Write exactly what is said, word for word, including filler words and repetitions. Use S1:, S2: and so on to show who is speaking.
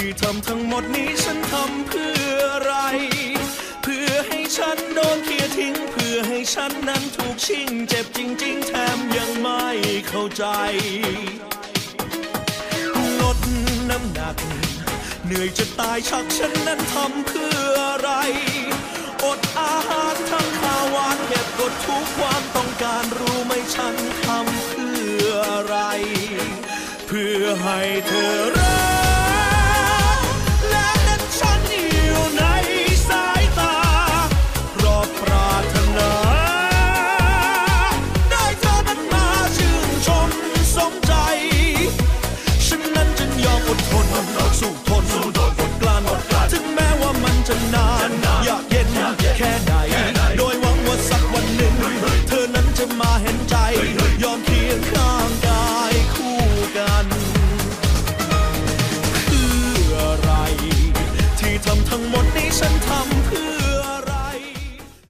S1: ที่ทำทั้งหมดนี้ฉันทำเพื่ออะไรเพื่อให้ฉันโดนเคี่ยทิ้งเพื่อให้ฉันนั้นถูกชิงเจ็บจริงๆแถมยังไม่เข้าใจลดน้ำหนักเหนื่อยจะตายชักฉันนั้นทำเพื่ออะไรอดอาหารทั้งข้าวหวานเก็บกดทุกความต้องการรู้ไหมฉันทำเพื่ออะไรเพื่อให้เธอ